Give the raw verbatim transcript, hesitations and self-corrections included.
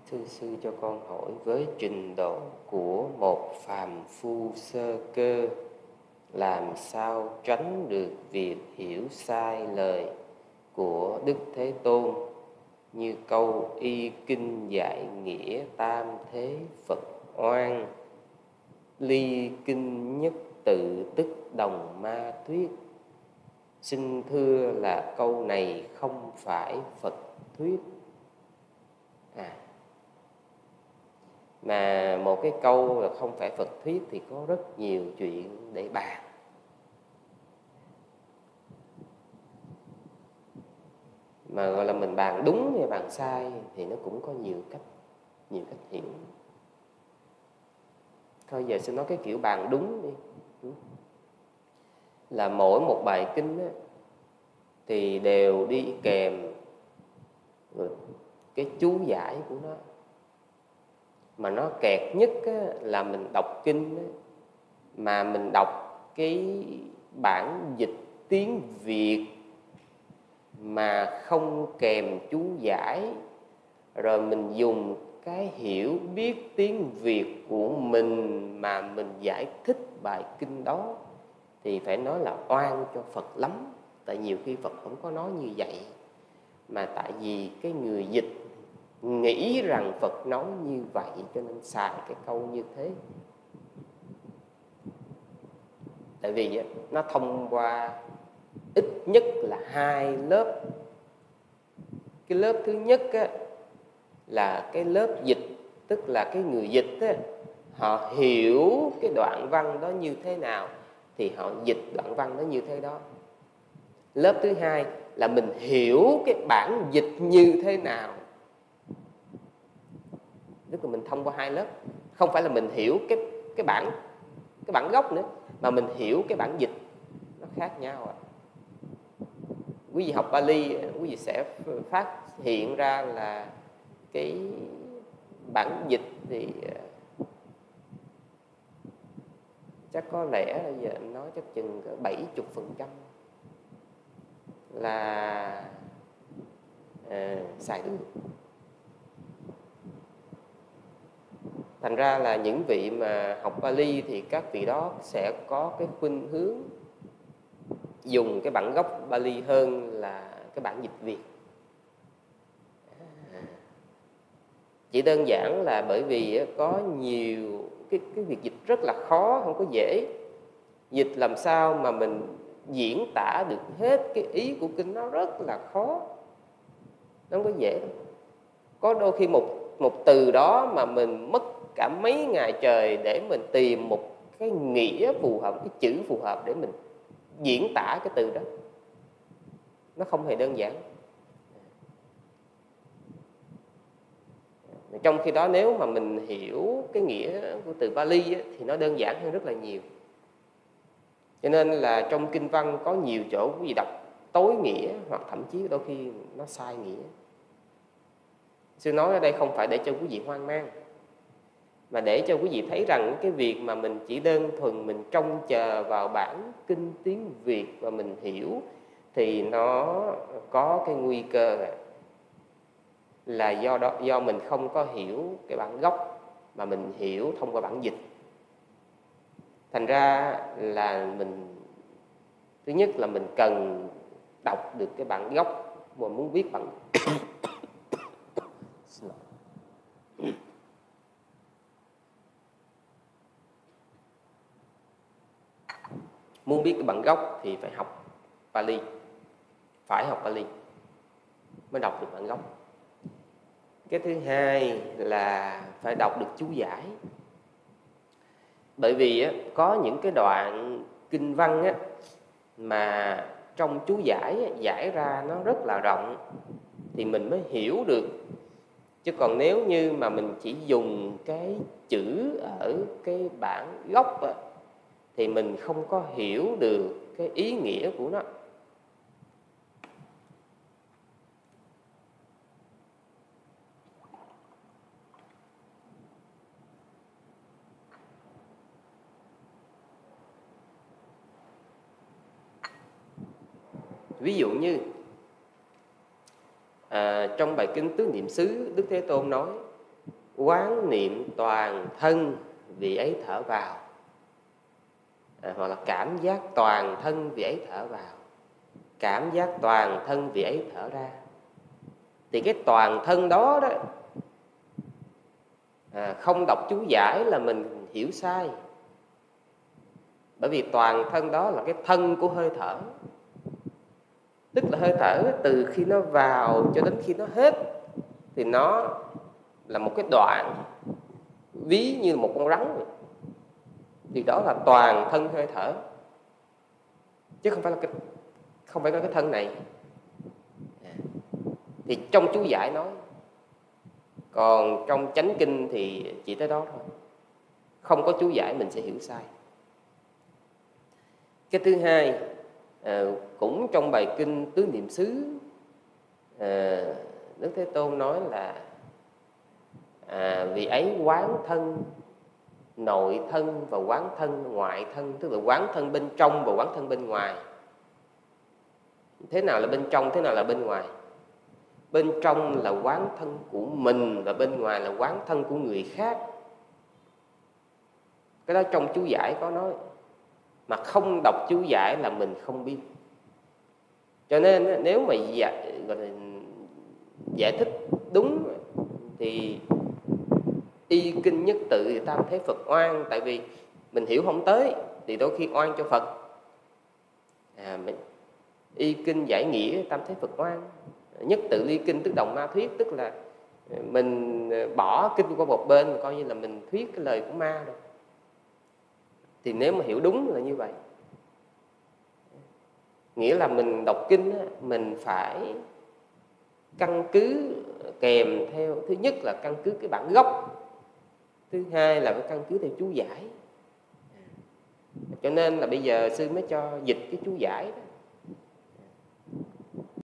Thưa sư cho con hỏi, với trình độ của một phàm phu sơ cơ, làm sao tránh được việc hiểu sai lời của Đức Thế Tôn như câu y kinh dạy nghĩa tam thế Phật oan, ly kinh nhất tự tức đồng ma thuyết? Xin thưa là câu này không phải Phật thuyết. À, mà một cái câu là không phải Phật thuyết thì có rất nhiều chuyện để bàn. Mà gọi là mình bàn đúng hay bàn sai thì nó cũng có nhiều cách, nhiều cách hiểu. Thôi giờ xin nói cái kiểu bàn đúng đi. Là mỗi một bài kinh á, thì đều đi kèm cái chú giải của nó. Mà nó kẹt nhất á, là mình đọc kinh á, mà mình đọc cái bản dịch tiếng Việt mà không kèm chú giải, rồi mình dùng cái hiểu biết tiếng Việt của mình mà mình giải thích bài kinh đó, thì phải nói là oan cho Phật lắm. Tại nhiều khi Phật không có nói như vậy, mà tại vì cái người dịch nghĩ rằng Phật nói như vậy cho nên xài cái câu như thế. Tại vì nó thông qua ít nhất là hai lớp. Cái lớp thứ nhất á, là cái lớp dịch, tức là cái người dịch á, họ hiểu cái đoạn văn đó như thế nào thì họ dịch đoạn văn đó như thế đó. Lớp thứ hai là mình hiểu cái bản dịch như thế nào. Tức là mình thông qua hai lớp. Không phải là mình hiểu cái cái bản cái bản gốc nữa, mà mình hiểu cái bản dịch. Nó khác nhau à. Quý vị học Pali, quý vị sẽ phát hiện ra là cái bản dịch thì chắc có lẽ là giờ anh nói chắc chừng bảy mươi phần trăm là à, xài được. Thành ra là những vị mà học Pali thì các vị đó sẽ có cái khuynh hướng dùng cái bản gốc Pali hơn là cái bản dịch Việt. Chỉ đơn giản là bởi vì có nhiều cái, cái việc dịch rất là khó, không có dễ. Dịch làm sao mà mình diễn tả được hết cái ý của kinh, nó rất là khó, nó không có dễ đâu. Có đôi khi một, một từ đó mà mình mất cả mấy ngày trời để mình tìm một cái nghĩa phù hợp, cái chữ phù hợp để mình diễn tả cái từ đó. Nó không hề đơn giản. Trong khi đó nếu mà mình hiểu cái nghĩa của từ Pali á, thì nó đơn giản hơn rất là nhiều. Cho nên là trong kinh văn có nhiều chỗ quý vị đọc tối nghĩa, hoặc thậm chí đôi khi nó sai nghĩa. Sư nói ở đây không phải để cho quý vị hoang mang, mà để cho quý vị thấy rằng cái việc mà mình chỉ đơn thuần mình trông chờ vào bản kinh tiếng Việt và mình hiểu thì nó có cái nguy cơ là do đó, do mình không có hiểu cái bản gốc mà mình hiểu thông qua bản dịch. Thành ra là mình, thứ nhất là mình cần đọc được cái bản gốc mà muốn biết bản muốn biết cái bản gốc thì phải học Pali, phải học Pali mới đọc được bản gốc. Cái thứ hai là phải đọc được chú giải. Bởi vì á, có những cái đoạn kinh văn á, mà trong chú giải á, giải ra nó rất là rộng thì mình mới hiểu được. Chứ còn nếu như mà mình chỉ dùng cái chữ ở cái bản gốc á, thì mình không có hiểu được cái ý nghĩa của nó. Ví dụ như à, trong bài kinh Tứ Niệm xứ, Đức Thế Tôn nói quán niệm toàn thân vị ấy thở vào, à, hoặc là cảm giác toàn thân vị ấy thở vào, cảm giác toàn thân vị ấy thở ra. Thì cái toàn thân đó đó, à, không đọc chú giải là mình hiểu sai. Bởi vì toàn thân đó là cái thân của hơi thở, tức là hơi thở từ khi nó vào cho đến khi nó hết thì nó là một cái đoạn, ví như một con rắn vậy. Thì đó là toàn thân hơi thở, chứ không phải là cái không phải là cái thân này. Thì trong chú giải nói, còn trong chánh kinh thì chỉ tới đó thôi, không có chú giải mình sẽ hiểu sai. Cái thứ hai, à, cũng trong bài kinh Tứ Niệm xứ, à, Đức Thế Tôn nói là à, vì ấy quán thân nội thân và quán thân ngoại thân, tức là quán thân bên trong và quán thân bên ngoài. Thế nào là bên trong, thế nào là bên ngoài? Bên trong là quán thân của mình và bên ngoài là quán thân của người khác. Cái đó trong chú giải có nói, mà không đọc chú giải là mình không biết. Cho nên nếu mà giải, gọi là giải thích đúng thì y kinh nhất tự thì tam thế Phật oan. Tại vì mình hiểu không tới thì đôi khi oan cho Phật. à, mình, Y kinh giải nghĩa tam thế Phật oan. Nhất tự ly kinh tức đồng ma thuyết, tức là mình bỏ kinh qua một bên, coi như là mình thuyết cái lời của ma rồi. Thì nếu mà hiểu đúng là như vậy, nghĩa là mình đọc kinh mình phải căn cứ kèm theo, thứ nhất là căn cứ cái bản gốc, thứ hai là phải căn cứ theo chú giải. Cho nên là bây giờ sư mới cho dịch cái chú giải đó.